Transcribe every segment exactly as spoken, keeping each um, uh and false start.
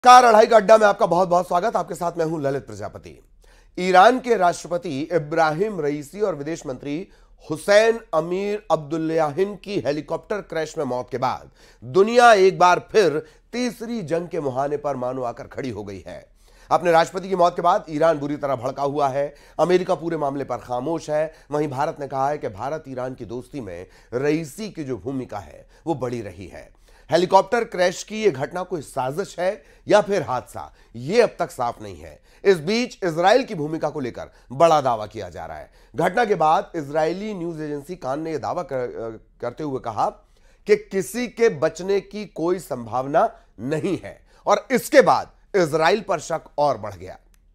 Car अढ़ाई का अड्डा में आपका बहुत बहुत स्वागत। आपके साथ मैं हूं ललित प्रजापति। ईरान के राष्ट्रपति इब्राहिम रईसी और विदेश मंत्री हुसैन अमीर अब्दुल्लाहिन की हेलीकॉप्टर क्रैश में मौत के बाद दुनिया एक बार फिर तीसरी जंग के मुहाने पर मानो आकर खड़ी हो गई है। अपने राष्ट्रपति की मौत के बाद ईरान बुरी तरह भड़का हुआ है। अमेरिका पूरे मामले पर खामोश है। वहीं भारत ने कहा है कि भारत ईरान की दोस्ती में रईसी की जो भूमिका है वो बड़ी रही है। हेलीकॉप्टर क्रैश की यह घटना कोई साजिश है या फिर हादसा, यह अब तक साफ नहीं है। इस बीच इजराइल की भूमिका को लेकर बड़ा दावा किया जा रहा है। घटना के बाद इजरायली न्यूज एजेंसी कान ने यह दावा कर, करते हुए कहा कि किसी के बचने की कोई संभावना नहीं है और इसके बाद इजराइल पर शक और बढ़ गया।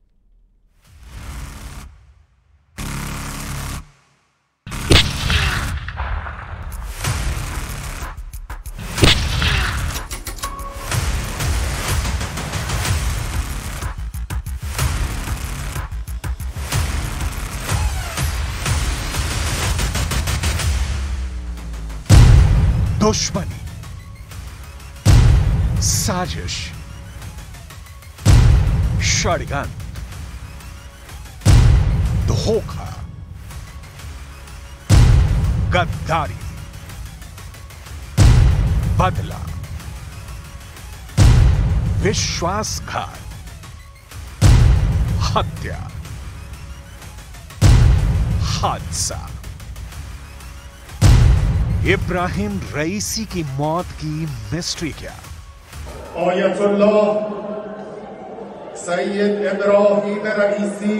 दुश्मनी, साजिश, षड्यंत्र, धोखा, गद्दारी, बदला, विश्वासघात, हत्या, हादसा। इब्राहिम रईसी की मौत की मिस्ट्री क्या? आयतुल्लाह सैयद इब्राहिम रईसी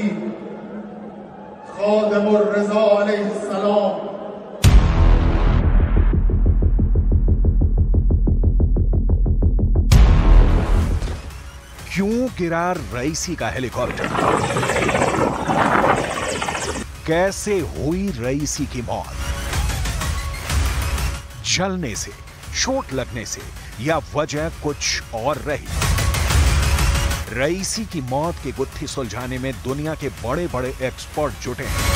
खादिमुर रज़ा अलैहिस्सलाम। क्यों गिरा रईसी का हेलीकॉप्टर? कैसे हुई रईसी की मौत? जलने से, चोट लगने से या वजह कुछ और रही? रईसी की मौत की गुत्थी सुलझाने में दुनिया के बड़े बड़े एक्सपर्ट जुटे हैं।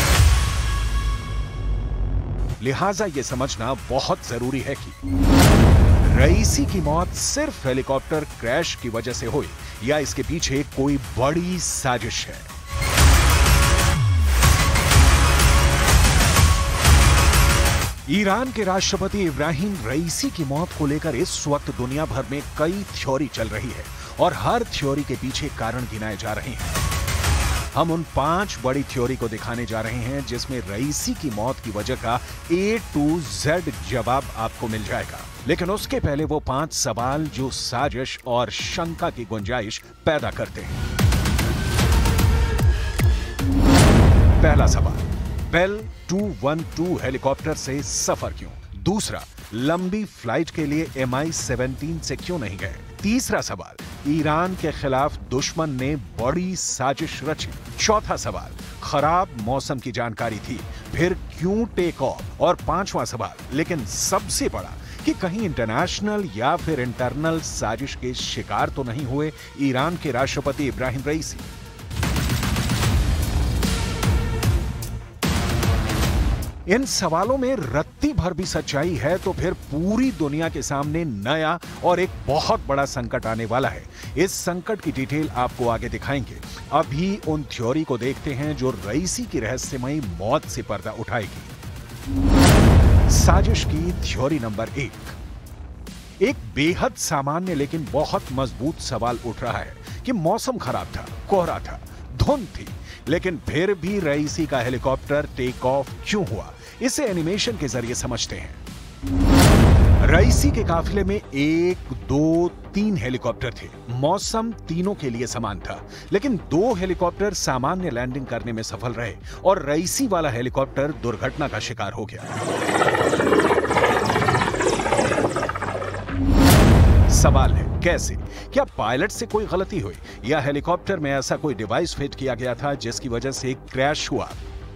लिहाजा यह समझना बहुत जरूरी है कि रईसी की मौत सिर्फ हेलीकॉप्टर क्रैश की वजह से हुई या इसके पीछे कोई बड़ी साजिश है। ईरान के राष्ट्रपति इब्राहिम रईसी की मौत को लेकर इस वक्त दुनिया भर में कई थ्योरी चल रही है और हर थ्योरी के पीछे कारण गिनाए जा रहे हैं। हम उन पांच बड़ी थ्योरी को दिखाने जा रहे हैं जिसमें रईसी की मौत की वजह का ए टू जेड जवाब आपको मिल जाएगा। लेकिन उसके पहले वो पांच सवाल जो साजिश और शंका की गुंजाइश पैदा करते हैं। पहला सवाल, Bell two one two helicopter से सफर क्यों? दूसरा, लंबी फ्लाइट के लिए एम आई सेवनटीन से क्यों नहीं गए? तीसरा सवाल, ईरान के खिलाफ दुश्मन ने बड़ी साजिश रची। चौथा सवाल, खराब मौसम की जानकारी थी, फिर क्यों टेक ऑफ? और पांचवा सवाल, लेकिन सबसे बड़ा, कि कहीं इंटरनेशनल या फिर इंटरनल साजिश के शिकार तो नहीं हुए ईरान के राष्ट्रपति इब्राहिम रईसी? इन सवालों में रत्ती भर भी सच्चाई है तो फिर पूरी दुनिया के सामने नया और एक बहुत बड़ा संकट आने वाला है। इस संकट की डिटेल आपको आगे दिखाएंगे। अभी उन थ्योरी को देखते हैं जो रईसी की रहस्यमयी मौत से पर्दा उठाएगी। साजिश की थ्योरी नंबर एक। एक बेहद सामान्य लेकिन बहुत मजबूत सवाल उठ रहा है कि मौसम खराब था, कोहरा था, धुंध थी, लेकिन फिर भी रईसी का हेलीकॉप्टर टेक ऑफ क्यों हुआ? इसे एनिमेशन के जरिए समझते हैं। रईसी के काफिले में एक, दो, तीन हेलीकॉप्टर थे। मौसम तीनों के लिए समान था, लेकिन दो हेलीकॉप्टर सामान्य लैंडिंग करने में सफल रहे और रईसी वाला हेलीकॉप्टर दुर्घटना का शिकार हो गया। सवाल है कैसे? क्या पायलट से कोई गलती हुई या हेलीकॉप्टर में ऐसा कोई डिवाइस फिट किया गया था जिसकी वजह से क्रैश हुआ?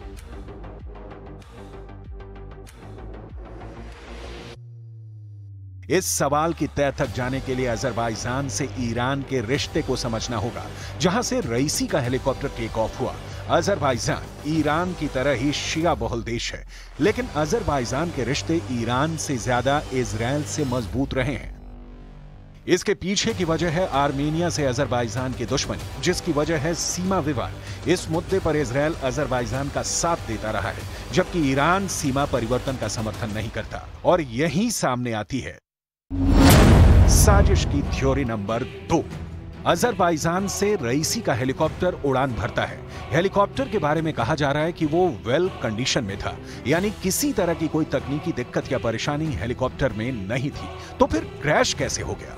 इस सवाल की तह तक जाने के लिए अजरबैजान से ईरान के रिश्ते को समझना होगा, जहां से रईसी का हेलीकॉप्टर टेक ऑफ हुआ। अजरबैजान ईरान की तरह ही शिया बहुल देश है, लेकिन अजरबैजान के रिश्ते ईरान से ज्यादा इजराइल से मजबूत रहे हैं। इसके पीछे की वजह है आर्मेनिया से अजरबैजान की दुश्मनी, जिसकी वजह है सीमा विवाद। इस मुद्दे पर इजरायल अजरबैजान का साथ देता रहा है, जबकि ईरान सीमा परिवर्तन का समर्थन नहीं करता। और यही सामने आती है साजिश की थ्योरी नंबर दो। अजरबैजान से रईसी का हेलीकॉप्टर उड़ान भरता है। हेलीकॉप्टर के बारे में कहा जा रहा है कि वो वेल कंडीशन में था, यानी किसी तरह की कोई तकनीकी दिक्कत या परेशानी हेलीकॉप्टर में नहीं थी। तो फिर क्रैश कैसे हो गया?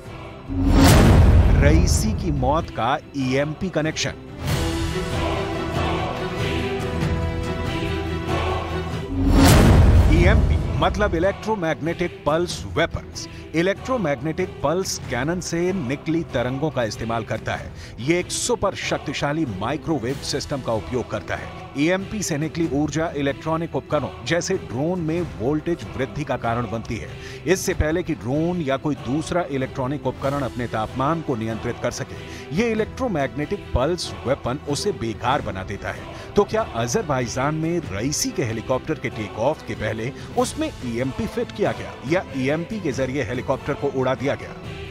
रईसी की मौत का ईएमपी कनेक्शन। ईएमपी मतलब electromagnetic pulse weapons. Electromagnetic pulse cannon से निकली तरंगों का इस्तेमाल करता है। यह एक सुपर शक्तिशाली माइक्रोवेव सिस्टम का उपयोग करता है। ईएमपी से निकली ऊर्जा इलेक्ट्रॉनिक उपकरणों जैसे ड्रोन में वोल्टेज वृद्धि का कारण बनती है। इससे पहले कि ड्रोन या कोई दूसरा इलेक्ट्रॉनिक उपकरण अपने तापमान को नियंत्रित कर सके, यह इलेक्ट्रोमैग्नेटिक पल्स वेपन उसे बेकार बना देता है। तो क्या अजरबैजान में रईसी के हेलीकॉप्टर के टेक ऑफ के पहले उसमें ईएमपी फिट किया गया या ईएमपी के जरिए हेलीकॉप्टर को उड़ा दिया गया?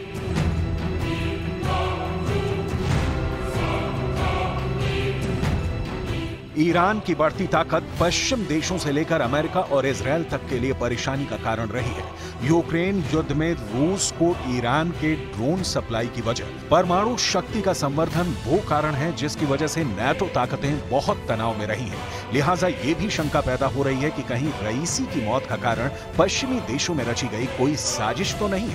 ईरान की बढ़ती ताकत पश्चिम देशों से लेकर अमेरिका और इजरायल तक के लिए परेशानी का कारण रही है। यूक्रेन युद्ध में रूस को ईरान के ड्रोन सप्लाई की वजह, परमाणु शक्ति का संवर्धन वो कारण है जिसकी वजह से नाटो ताकतें बहुत तनाव में रही हैं। लिहाजा ये भी शंका पैदा हो रही है कि कहीं रईसी की मौत का कारण पश्चिमी देशों में रची गई कोई साजिश तो नहीं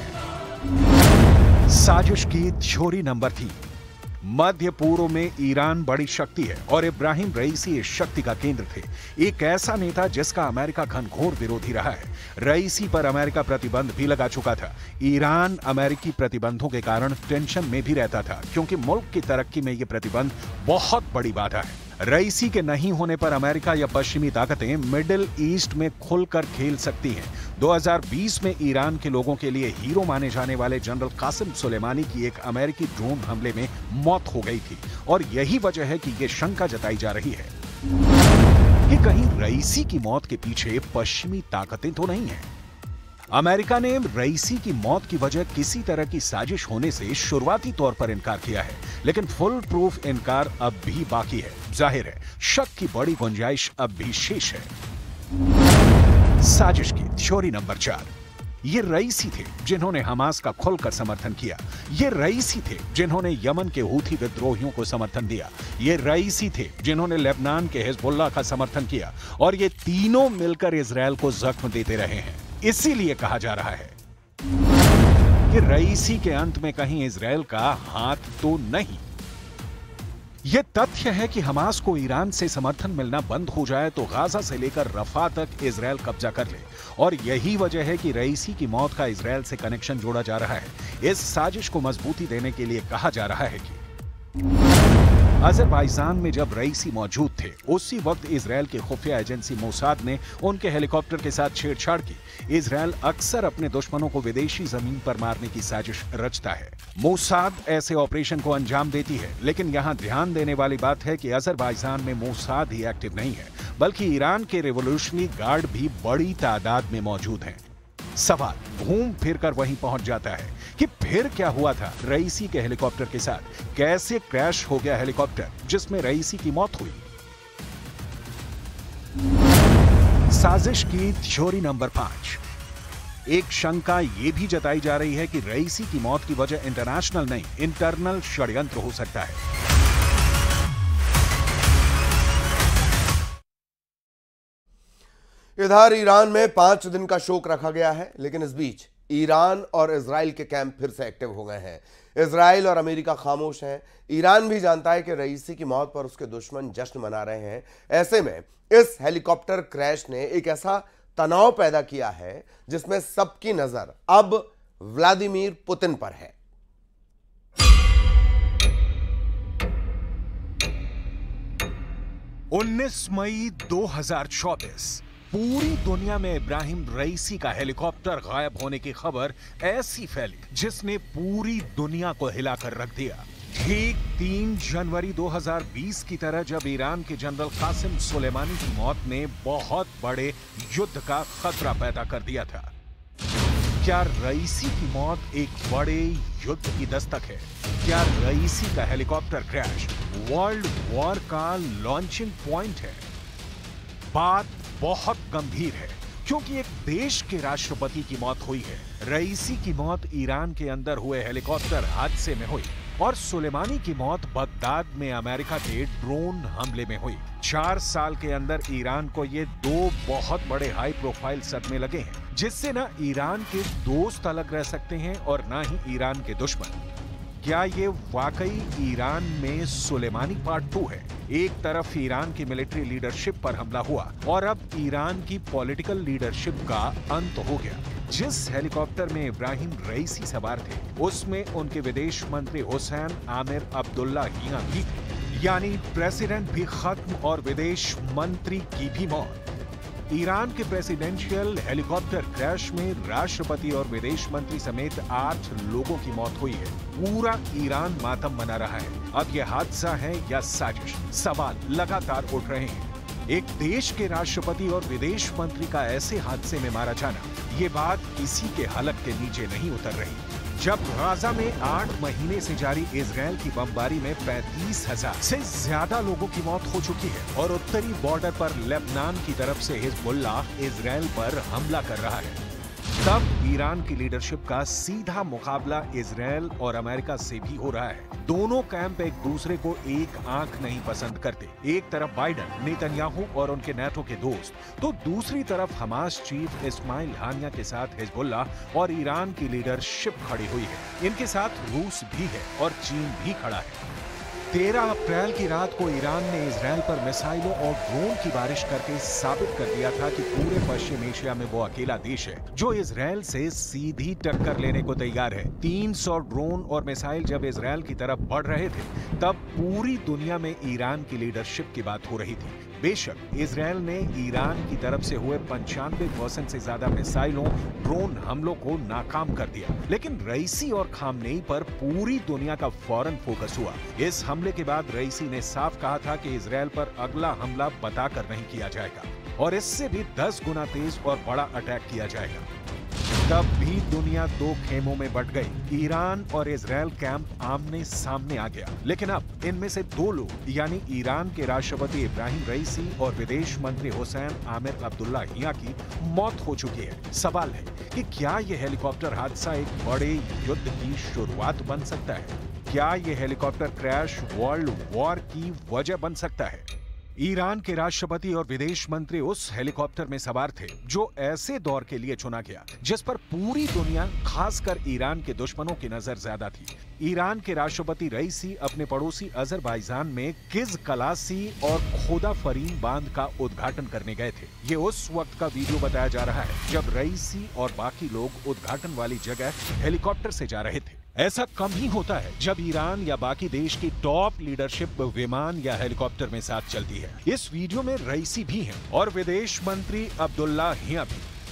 है। साजिश की थ्योरी नंबर तीन। मध्य पूर्व में ईरान बड़ी शक्ति है और इब्राहिम रईसी इस शक्ति का केंद्र थे। एक ऐसा नेता जिसका अमेरिका घनघोर विरोधी रहा है। रईसी पर अमेरिका प्रतिबंध भी लगा चुका था। ईरान अमेरिकी प्रतिबंधों के कारण टेंशन में भी रहता था, क्योंकि मुल्क की तरक्की में ये प्रतिबंध बहुत बड़ी बाधा है। रईसी के नहीं होने पर अमेरिका या पश्चिमी ताकतें मिडिल ईस्ट में खुलकर खेल सकती हैं। दो हज़ार बीस में ईरान के लोगों के लिए हीरो माने जाने वाले जनरल कासिम सुलेमानी की एक अमेरिकी ड्रोन हमले में मौत हो गई थी, और यही वजह है कि यह शंका जताई जा रही है कि कहीं रईसी की मौत के पीछे पश्चिमी ताकतें तो नहीं हैं। अमेरिका ने रईसी की मौत की वजह किसी तरह की साजिश होने से शुरुआती तौर पर इनकार किया है, लेकिन फुल प्रूफ इनकार अब भी बाकी है। जाहिर है शक की बड़ी गुंजाइश अब भी शेष है। साजिश की थ्योरी नंबर चार। ये रईसी थे जिन्होंने हमास का खुलकर समर्थन किया। ये रईसी थे जिन्होंने यमन के हूथी विद्रोहियों को समर्थन दिया। ये रईसी थे जिन्होंने लेबनान के हिजबुल्लाह का समर्थन किया, और ये तीनों मिलकर इजरायल को जख्म देते रहे हैं। इसीलिए कहा जा रहा है कि रईसी के अंत में कहीं इजरायल का हाथ तो नहीं। यह तथ्य है कि हमास को ईरान से समर्थन मिलना बंद हो जाए तो गाजा से लेकर रफा तक इजरायल कब्जा कर ले, और यही वजह है कि रईसी की मौत का इजरायल से कनेक्शन जोड़ा जा रहा है। इस साजिश को मजबूती देने के लिए कहा जा रहा है कि अजरबैजान में जब रईसी मौजूद थे, उसी वक्त इजरायल की खुफिया एजेंसी मोसाद ने उनके हेलीकॉप्टर के साथ छेड़छाड़ की। इजरायल अक्सर अपने दुश्मनों को विदेशी जमीन पर मारने की साजिश रचता है। मोसाद ऐसे ऑपरेशन को अंजाम देती है, लेकिन यहाँ ध्यान देने वाली बात है कि अजरबैजान में मोसाद ही एक्टिव नहीं है, बल्कि ईरान के रिवोल्यूशनरी गार्ड भी बड़ी तादाद में मौजूद हैं। सवाल घूम फिर कर वहीं पहुंच जाता है कि फिर क्या हुआ था रईसी के हेलीकॉप्टर के साथ? कैसे क्रैश हो गया हेलीकॉप्टर जिसमें रईसी की मौत हुई? साजिश की थ्योरी नंबर पांच। एक शंका यह भी जताई जा रही है कि रईसी की मौत की वजह इंटरनेशनल नहीं, इंटरनल षड्यंत्र हो सकता है। इधर ईरान में पांच दिन का शोक रखा गया है, लेकिन इस बीच ईरान और इजराइल के कैंप फिर से एक्टिव हो गए हैं। इजराइल और अमेरिका खामोश हैं। ईरान भी जानता है कि रईसी की मौत पर उसके दुश्मन जश्न मना रहे हैं। ऐसे में इस हेलीकॉप्टर क्रैश ने एक ऐसा तनाव पैदा किया है जिसमें सबकी नजर अब व्लादिमीर पुतिन पर है। उन्नीस मई दो हज़ार चौबीस पूरी दुनिया में इब्राहिम रईसी का हेलीकॉप्टर गायब होने की खबर ऐसी फैली जिसने पूरी दुनिया को हिलाकर रख दिया। ठीक तीन जनवरी दो हज़ार बीस की तरह जब ईरान के जनरल कासिम सुलेमानी की मौत ने बहुत बड़े युद्ध का खतरा पैदा कर दिया था। क्या रईसी की मौत एक बड़े युद्ध की दस्तक है? क्या रईसी का हेलीकॉप्टर क्रैश वर्ल्ड वॉर का लॉन्चिंग पॉइंट है? बात बहुत गंभीर है, क्योंकि एक देश के राष्ट्रपति की मौत हुई है। रईसी की मौत ईरान के अंदर हुए हेलीकॉप्टर हादसे में हुई और सुलेमानी की मौत बगदाद में अमेरिका के ड्रोन हमले में हुई। चार साल के अंदर ईरान को ये दो बहुत बड़े हाई प्रोफाइल सदमे लगे हैं, जिससे ना ईरान के दोस्त अलग रह सकते हैं और ना ही ईरान के दुश्मन। क्या ये वाकई ईरान में सुलेमानी पार्ट टू है? एक तरफ ईरान की मिलिट्री लीडरशिप पर हमला हुआ और अब ईरान की पॉलिटिकल लीडरशिप का अंत हो गया। जिस हेलीकॉप्टर में इब्राहिम रईसी सवार थे, उसमें उनके विदेश मंत्री हुसैन आमिर अब्दुल्लाहियां भी थे, यानी प्रेसिडेंट भी खत्म और विदेश मंत्री की भी मौत। ईरान के प्रेसिडेंशियल हेलीकॉप्टर क्रैश में राष्ट्रपति और विदेश मंत्री समेत आठ लोगों की मौत हुई है। पूरा ईरान मातम मना रहा है। अब यह हादसा है या साजिश? सवाल लगातार उठ रहे हैं। एक देश के राष्ट्रपति और विदेश मंत्री का ऐसे हादसे में मारा जाना, ये बात किसी के हलक के नीचे नहीं उतर रही। जब गाजा में आठ महीने से जारी इजरायल की बमबारी में पैंतीस हजार से ज्यादा लोगों की मौत हो चुकी है और उत्तरी बॉर्डर पर लेबनान की तरफ से हिजबुल्लाह इजरायल पर हमला कर रहा है, तब ईरान की लीडरशिप का सीधा मुकाबला इजरायल और अमेरिका से भी हो रहा है। दोनों कैंप एक दूसरे को एक आंख नहीं पसंद करते। एक तरफ बाइडन, नेतन्याहू और उनके नेटो के दोस्त, तो दूसरी तरफ हमास चीफ इस्माइल हानिया के साथ हिजबुल्लाह और ईरान की लीडरशिप खड़ी हुई है। इनके साथ रूस भी है और चीन भी खड़ा है। तेरह अप्रैल की रात को ईरान ने इजरायल पर मिसाइलों और ड्रोन की बारिश करके साबित कर दिया था कि पूरे पश्चिम एशिया में वो अकेला देश है जो इजरायल से सीधी टक्कर लेने को तैयार है। तीन सौ ड्रोन और मिसाइल जब इजरायल की तरफ बढ़ रहे थे, तब पूरी दुनिया में ईरान की लीडरशिप की बात हो रही थी। बेशक इजरायल ने ईरान की तरफ से हुए पंचानवे परसेंट से ज्यादा मिसाइलों, ड्रोन हमलों को नाकाम कर दिया, लेकिन रईसी और खामनेई पर पूरी दुनिया का फौरन फोकस हुआ। इस हमले के बाद रईसी ने साफ कहा था कि इजरायल पर अगला हमला बताकर नहीं किया जाएगा और इससे भी दस गुना तेज और बड़ा अटैक किया जाएगा। तब भी दुनिया दो खेमों में बट गई। ईरान और इजरायल कैंप आमने सामने आ गया, लेकिन अब इनमें से दो लोग, यानी ईरान के राष्ट्रपति इब्राहिम रईसी और विदेश मंत्री हुसैन आमिर अब्दुल्लाहियां की मौत हो चुकी है। सवाल है कि क्या यह हेलीकॉप्टर हादसा एक बड़े युद्ध की शुरुआत बन सकता है? क्या यह हेलीकॉप्टर क्रैश वर्ल्ड वॉर की वजह बन सकता है? ईरान के राष्ट्रपति और विदेश मंत्री उस हेलीकॉप्टर में सवार थे जो ऐसे दौर के लिए चुना गया जिस पर पूरी दुनिया, खासकर ईरान के दुश्मनों की नजर ज्यादा थी। ईरान के राष्ट्रपति रईसी अपने पड़ोसी अजरबैजान में किज कलासी और खोदा फरीन बांध का उद्घाटन करने गए थे। ये उस वक्त का वीडियो बताया जा रहा है जब रईसी और बाकी लोग उद्घाटन वाली जगह हेलीकॉप्टर से जा रहे थे। ऐसा कम ही होता है जब ईरान या बाकी देश की टॉप लीडरशिप विमान या हेलीकॉप्टर में साथ चलती है। इस वीडियो में रईसी भी हैं और विदेश मंत्री अब्दुल्लाहियां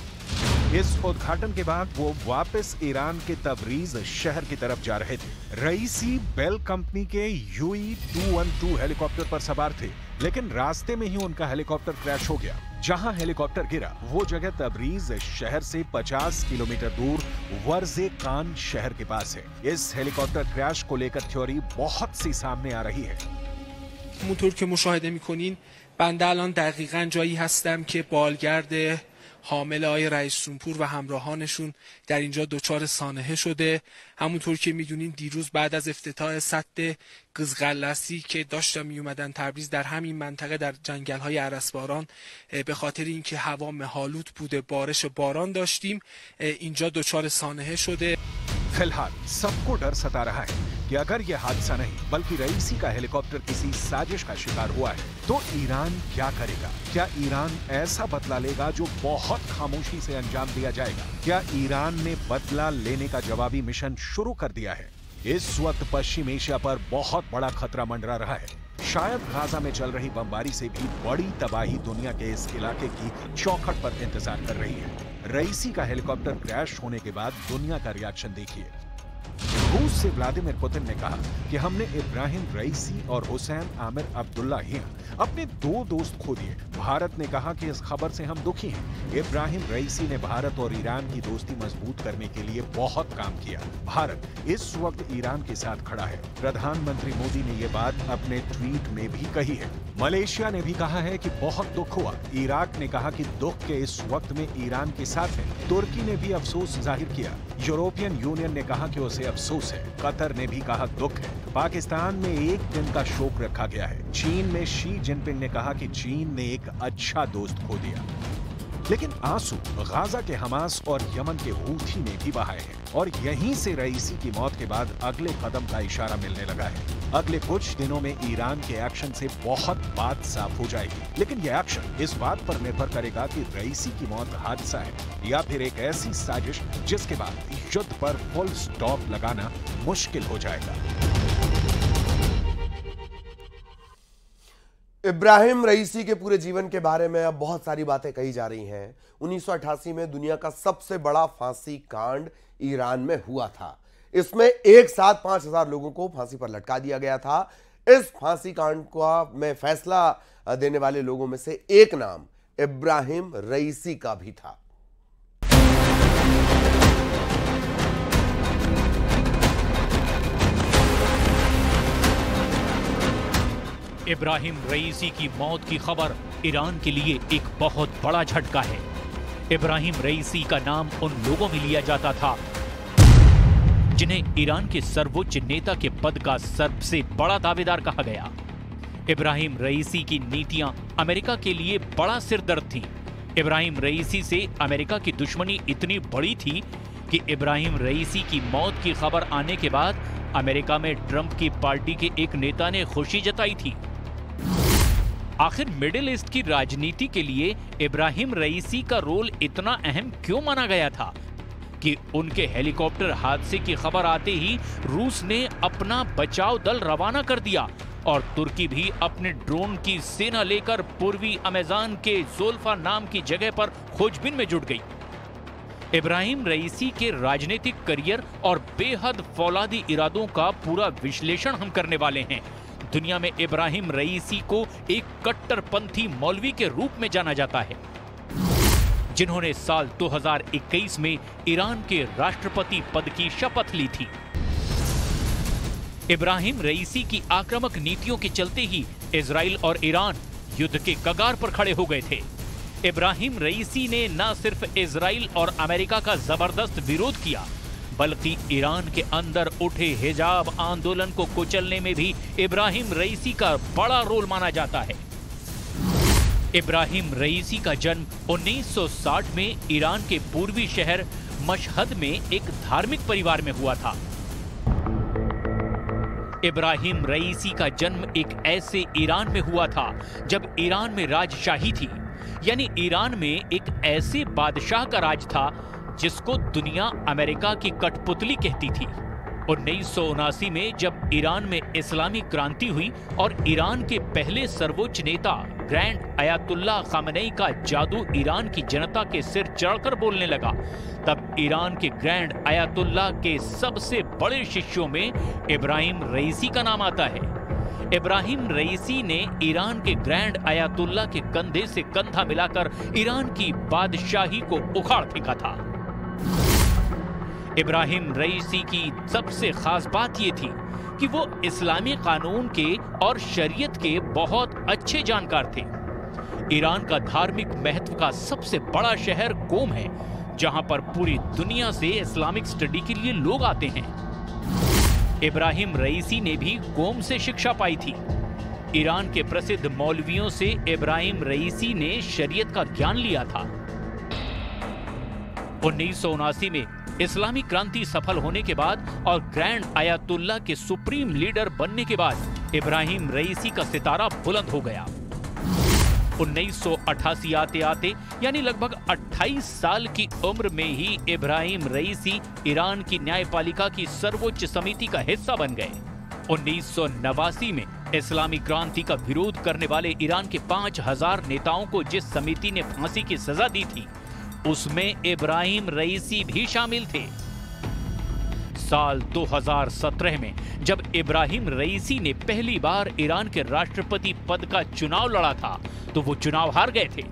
भी। इस उद्घाटन के बाद वो वापस ईरान के तबरीज शहर की तरफ जा रहे थे। रईसी बेल कंपनी के यूई टू वन टू हेलीकॉप्टर पर सवार थे, लेकिन रास्ते में ही उनका हेलीकॉप्टर क्रैश हो गया। जहां हेलीकॉप्टर गिरा वो जगह तबरीज शहर से पचास किलोमीटर दूर वर्जे कान शहर के पास है। इस हेलीकॉप्टर क्रैश को लेकर थ्योरी बहुत सी सामने आ रही है। همونطور که مشاهده میکنین بنده الان دقیقاً جایی هستم که بالگرد حامل آقای رئیس جمهور و همراهانشون در اینجا دچار سانحه شده. همونطور که میدونین دیروز بعد از افتتاح سد قزقلسی که داشتن می اومدن تبریز در همین منطقه در جنگل‌های ارسباران به خاطر اینکه هوا مه‌آلود بوده، بارش باران داشتیم، اینجا دچار سانحه شده. फिलहाल सबको डर सता रहा है कि अगर यह हादसा नहीं बल्कि रईसी का हेलीकॉप्टर किसी साजिश का शिकार हुआ है तो ईरान क्या करेगा? क्या ईरान ऐसा बदला लेगा जो बहुत खामोशी से अंजाम दिया जाएगा? क्या ईरान ने बदला लेने का जवाबी मिशन शुरू कर दिया है? इस वक्त पश्चिम एशिया पर बहुत बड़ा खतरा मंडरा रहा है। शायद गाजा में चल रही बमबारी से भी बड़ी तबाही दुनिया के इस इलाके की चौखट पर इंतजार कर रही है। रईसी का हेलीकॉप्टर क्रैश होने के बाद दुनिया का रिएक्शन देखिए। रूस से व्लादिमीर पुतिन ने कहा कि हमने इब्राहिम रईसी और हुसैन आमिर अब्दुल्लाहियान अपने दो दोस्त खो दिए। भारत ने कहा कि इस खबर से हम दुखी हैं। इब्राहिम रईसी ने भारत और ईरान की दोस्ती मजबूत करने के लिए बहुत काम किया। भारत इस वक्त ईरान के साथ खड़ा है। प्रधानमंत्री मोदी ने ये बात अपने ट्वीट में भी कही है। मलेशिया ने भी कहा है कि बहुत दुख हुआ। इराक ने कहा कि दुख के इस वक्त में ईरान के साथ है। तुर्की ने भी अफसोस जाहिर किया। यूरोपियन यूनियन ने कहा कि उसे अफसोस है। कतर ने भी कहा दुख है। पाकिस्तान में एक दिन का शोक रखा गया है। चीन में शी जिनपिंग ने कहा कि चीन ने एक अच्छा दोस्त खो दिया। लेकिन आंसू गाजा के हमास और यमन के हूथी ने भी बहाए हैं और यहीं से रईसी की मौत के बाद अगले कदम का इशारा मिलने लगा है। अगले कुछ दिनों में ईरान के एक्शन से बहुत बात साफ हो जाएगी, लेकिन यह एक्शन इस बात पर निर्भर करेगा कि रईसी की मौत हादसा है या फिर एक ऐसी साजिश जिसके बाद युद्ध पर फुल स्टॉप लगाना मुश्किल हो जाएगा। इब्राहिम रईसी के पूरे जीवन के बारे में अब बहुत सारी बातें कही जा रही हैं। उन्नीस सौ अठासी में दुनिया का सबसे बड़ा फांसी कांड ईरान में हुआ था। इसमें एक साथ पांच हजार लोगों को फांसी पर लटका दिया गया था। इस फांसी कांड का में फैसला देने वाले लोगों में से एक नाम इब्राहिम रईसी का भी था। इब्राहिम रईसी की मौत की खबर ईरान के लिए एक बहुत बड़ा झटका है। इब्राहिम रईसी का नाम उन लोगों में लिया जाता था जिन्हें ईरान के सर्वोच्च नेता के पद का सबसे बड़ा दावेदार कहा गया। इब्राहिम रईसी की नीतियां अमेरिका के लिए बड़ा सिरदर्द थी। इब्राहिम रईसी से अमेरिका की दुश्मनी इतनी बड़ी थी कि इब्राहिम रईसी की मौत की खबर आने के बाद अमेरिका में ट्रंप की पार्टी के एक नेता ने खुशी जताई थी। आखिर मिडिल ईस्ट की राजनीति के लिए इब्राहिम रईसी का रोल इतना अहम क्यों माना गया था कि उनके हेलीकॉप्टर हादसे की खबर आते ही रूस ने अपना बचाव दल रवाना कर दिया और तुर्की भी अपने ड्रोन की सेना लेकर पूर्वी अमेज़न के ज़ोल्फा नाम की जगह पर खोजबीन में जुट गई। इब्राहिम रईसी के राजनीतिक करियर और बेहद फौलादी इरादों का पूरा विश्लेषण हम करने वाले हैं। दुनिया में इब्राहिम रईसी को एक कट्टरपंथी मौलवी के रूप में जाना जाता है, जिन्होंने साल दो हज़ार इक्कीस में ईरान के राष्ट्रपति पद की शपथ ली थी। इब्राहिम रईसी की आक्रामक नीतियों के चलते ही इजराइल और ईरान युद्ध के कगार पर खड़े हो गए थे। इब्राहिम रईसी ने न सिर्फ इजराइल और अमेरिका का जबरदस्त विरोध किया, बल्कि ईरान के अंदर उठे हिजाब आंदोलन को कुचलने में भी इब्राहिम रईसी का बड़ा रोल माना जाता है। इब्राहिम रईसी का जन्म उन्नीस सौ साठ में ईरान के पूर्वी शहर मशहद में एक धार्मिक परिवार में हुआ था। इब्राहिम रईसी का जन्म एक ऐसे ईरान में हुआ था जब ईरान में राजशाही थी, यानी ईरान में एक ऐसे बादशाह का राज था जिसको दुनिया अमेरिका की कठपुतली कहती थी। उन्नीस सौ उनासी में जब ईरान में इस्लामी क्रांति हुई और ईरान के पहले सर्वोच्च नेता ग्रैंड अयातुल्लाह खामेनी का जादू ईरान की जनता के सिर चढ़कर बोलने लगा, तब ईरान के ग्रैंड अयातुल्लाह के सबसे बड़े शिष्यों में इब्राहिम रईसी का नाम आता है। इब्राहिम रईसी ने ईरान के ग्रैंड अयातुल्लाह के कंधे से कंधा मिलाकर ईरान की बादशाही को उखाड़ फेंका था। इब्राहिम रईसी की सबसे खास बात यह थी कि वो इस्लामी कानून के और शरीयत के बहुत अच्छे जानकार थे। ईरान का धार्मिक महत्व का सबसे बड़ा शहर कोम है, जहां पर पूरी दुनिया से इस्लामिक स्टडी के लिए लोग आते हैं। इब्राहिम रईसी ने भी कोम से शिक्षा पाई थी। ईरान के प्रसिद्ध मौलवियों से इब्राहिम रईसी ने शरीयत का ज्ञान लिया था। उन्नीस सौ उनासी में इस्लामी क्रांति सफल होने के बाद और ग्रैंड अयातुल्लाह के सुप्रीम लीडर बनने के बाद इब्राहिम रईसी का सितारा बुलंद हो गया। उन्नीस सौ अट्ठासी आते आते यानी लगभग अट्ठाईस साल की उम्र में ही इब्राहिम रईसी ईरान की न्यायपालिका की सर्वोच्च समिति का हिस्सा बन गए। उन्नीस सौ नवासी में इस्लामी क्रांति का विरोध करने वाले ईरान के पांच हजार नेताओं को जिस समिति ने फांसी की सजा दी थी, उसमें इब्राहिम रईसी भी शामिल थे। साल दो हज़ार सत्रह में जब इब्राहिम रईसी ने पहली बार ईरान के राष्ट्रपति पद का चुनाव लड़ा था तो वो चुनाव हार गए थे,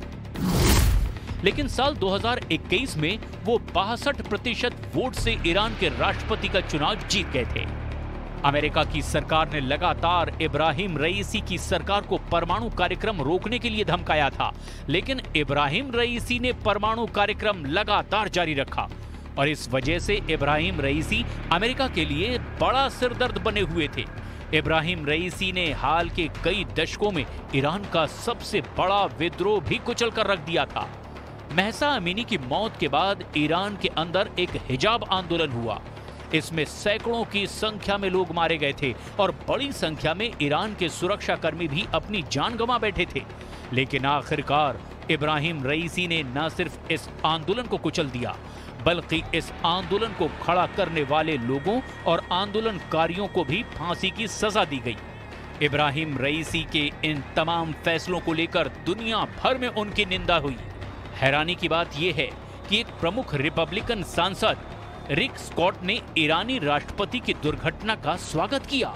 लेकिन साल दो हज़ार इक्कीस में वो बासठ प्रतिशत वोट से ईरान के राष्ट्रपति का चुनाव जीत गए थे। अमेरिका की सरकार ने लगातार इब्राहिम रईसी की सरकार को परमाणु कार्यक्रम रोकने के लिए धमकाया था, लेकिन इब्राहिम रईसी ने परमाणु कार्यक्रम लगातार जारी रखा और इस वजह से इब्राहिम रईसी अमेरिका के लिए बड़ा सिरदर्द बने हुए थे। इब्राहिम रईसी ने हाल के कई दशकों में ईरान का सबसे बड़ा विद्रोह भी कुचल कर रख दिया था। महसा अमीनी की मौत के बाद ईरान के अंदर एक हिजाब आंदोलन हुआ। इसमें सैकड़ों की संख्या में लोग मारे गए थे और बड़ी संख्या में ईरान के सुरक्षाकर्मी भी अपनी जान गंवा बैठे थे। लेकिन आखिरकार इब्राहिम रईसी ने न सिर्फ इस आंदोलन को कुचल दिया, बल्कि इस आंदोलन को खड़ा करने वाले लोगों और आंदोलनकारियों को भी फांसी की सजा दी गई। इब्राहिम रईसी के इन तमाम फैसलों को लेकर दुनिया भर में उनकी निंदा हुई। हैरानी की बात यह है कि एक प्रमुख रिपब्लिकन सांसद रिक स्कॉट ने ईरानी राष्ट्रपति की दुर्घटना का स्वागत किया।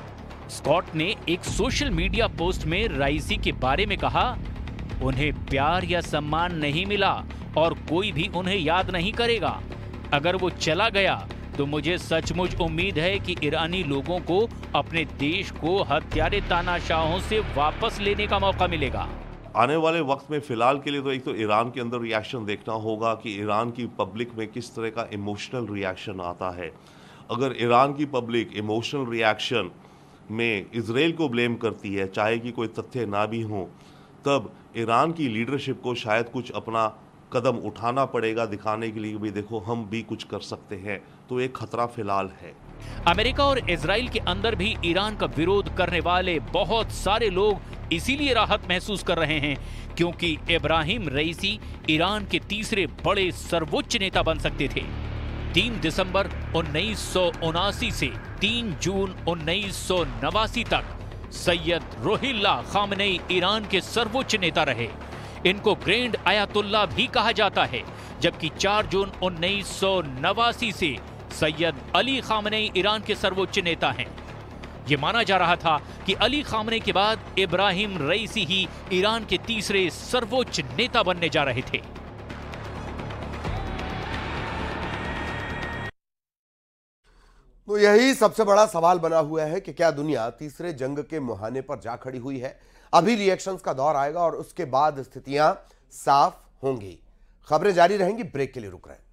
स्कॉट ने एक सोशल मीडिया पोस्ट में रईसी के बारे में कहा, उन्हें प्यार या सम्मान नहीं मिला और कोई भी उन्हें याद नहीं करेगा। अगर वो चला गया तो मुझे सचमुच उम्मीद है कि ईरानी लोगों को अपने देश को हत्यारे तानाशाहों से वापस लेने का मौका मिलेगा। आने वाले वक्त में फ़िलहाल के लिए तो एक तो ईरान के अंदर रिएक्शन देखना होगा कि ईरान की पब्लिक में किस तरह का इमोशनल रिएक्शन आता है। अगर ईरान की पब्लिक इमोशनल रिएक्शन में इजराइल को ब्लेम करती है, चाहे कि कोई तथ्य ना भी हो, तब ईरान की लीडरशिप को शायद कुछ अपना कदम उठाना पड़ेगा, दिखाने के लिए भी देखो हम भी कुछ कर सकते हैं। तो एक खतरा फिलहाल है। अमेरिका और इजराइल के अंदर भी ईरान का विरोध करने वाले बहुत सारे लोग इसीलिए राहत महसूस कर रहे हैं क्योंकि इब्राहिम रईसी ईरान के तीसरे बड़े सर्वोच्च नेता बन सकते थे। तीन दिसंबर उन्नीस सौ उनासी से तीन जून उन्नीस सौ नवासी तक सैयद रुहुल्लाह खामनेई ईरान के सर्वोच्च नेता रहे। इनको ग्रैंड आयतुल्लाह भी कहा जाता है, जबकि चार जून उन्नीस सौ नवासी से सैयद अली खामनेई ईरान के सर्वोच्च नेता हैं। ये माना जा रहा था कि अली खामनेई के बाद इब्राहिम रईसी ही ईरान के तीसरे सर्वोच्च नेता बनने जा रहे थे। तो यही सबसे बड़ा सवाल बना हुआ है कि क्या दुनिया तीसरे जंग के मुहाने पर जा खड़ी हुई है। अभी रिएक्शंस का दौर आएगा और उसके बाद स्थितियां साफ होंगी। खबरें जारी रहेंगी, ब्रेक के लिए रुक रहे हैं।